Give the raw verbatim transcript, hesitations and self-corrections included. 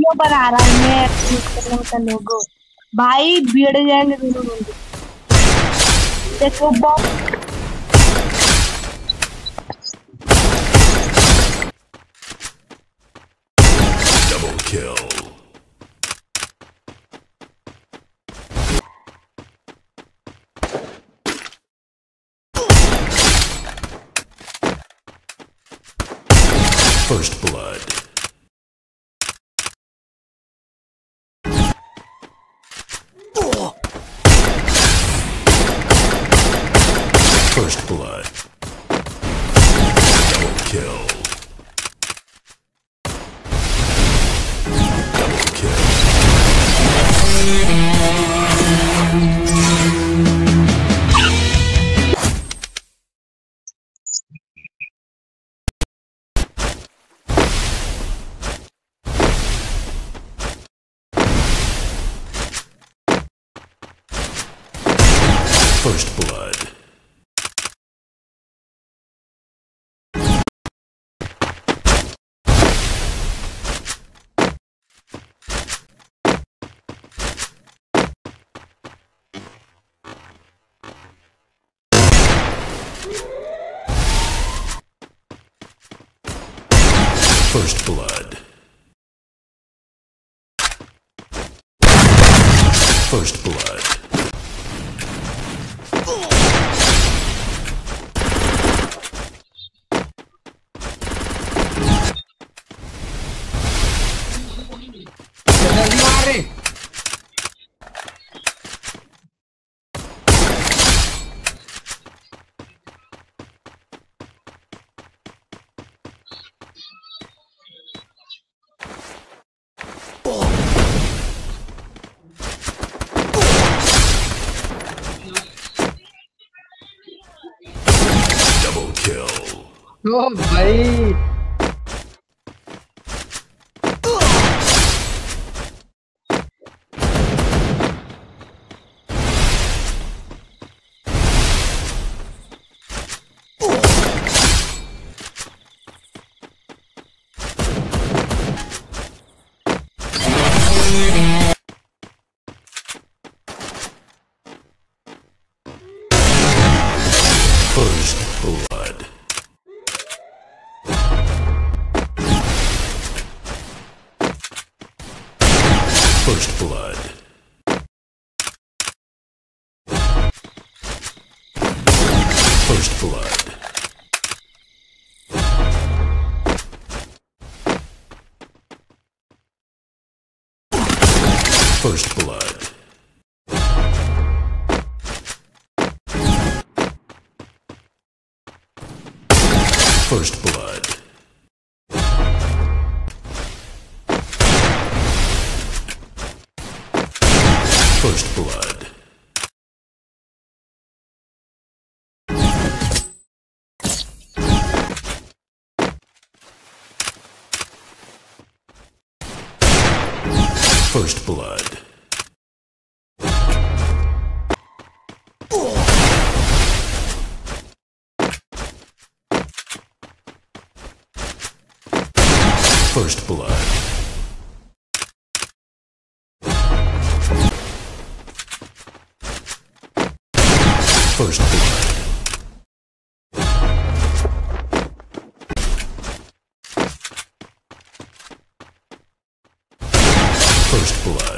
Video बना रहा है मैं इंस्टाग्राम का लोगो भाई बिगड़ जाएंगे दोनों लोग देखो box Double kill. First blood. First blood. Double kill. Double kill. First blood. First blood. First blood. Double kill. ओ भाई First blood. First blood. First blood. First blood. First blood. First blood. First blood. First blood. First blood. First blood.